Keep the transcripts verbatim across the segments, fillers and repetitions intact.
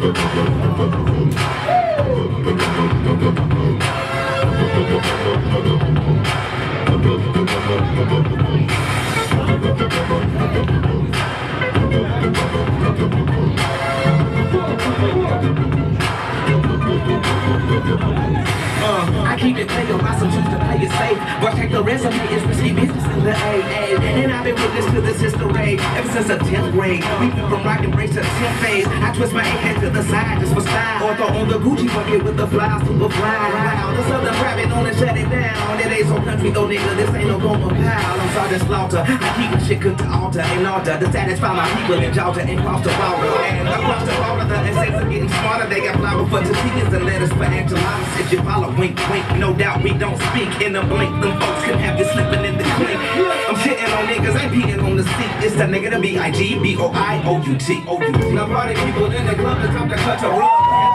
Uh, I keep it player, I some choose to play it safe. But check the resume, it's risky business in the A A. And I've been witness to this history ever since the tenth grade. We went from rock and brace to tenth phase. I twist my head to the side just for style. Or throw on the Gucci bucket with the fly, super fly. Wow, the southern rabbit on and shut it down. It ain't so country though, nigga, this ain't no Goma pal. I'm sorry to slaughter, I keep my shit cooked to altar and altar to satisfy my people in Georgia and cross the border. And across the border, the essays are getting smarter. They got flour for tortillas and lettuce for enchiladas. If you follow, wink, wink, no doubt we don't speak in a blink. Them folks can have you slipping in the clink. I'm shitting on niggas, ain't peeing on the seat. It's the nigga to B I G B O I O U T. Now party people in the club, it's time to cut a rug.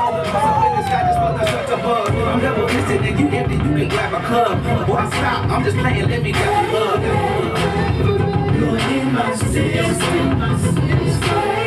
I'm double fisted and you empty, you can grab a club. Boy, stop, I'm just playing, let me grab a bug. You're in my system, my system.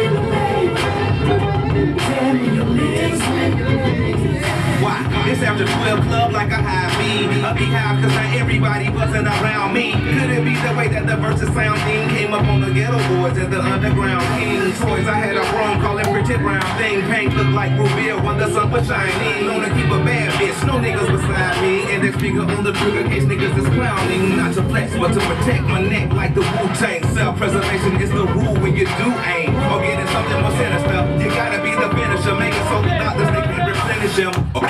Tell me your listening. Why? It's after twelve club like a high B. A beehive cause not everybody wasn't around me. Could it be the way that the verses sounding came up on the ghetto boys as the underground king? Toys I had a room calling pretty brown thing. Paint looked like Rubio when the sun was shining. Known to keep a bad bitch, no niggas beside me. And this finger on the trigger case niggas is clowning. Not to flex but to protect my neck like the Wu-Tang. Self-preservation is the rule when you do aim. Or getting something more sinister. You gotta be the finisher. Make it so the doctors they can replenish him. Oh.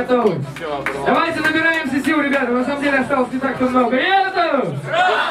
готовы? Давайте набираемся сил, ребята, на самом деле осталось не так-то много. Я готов!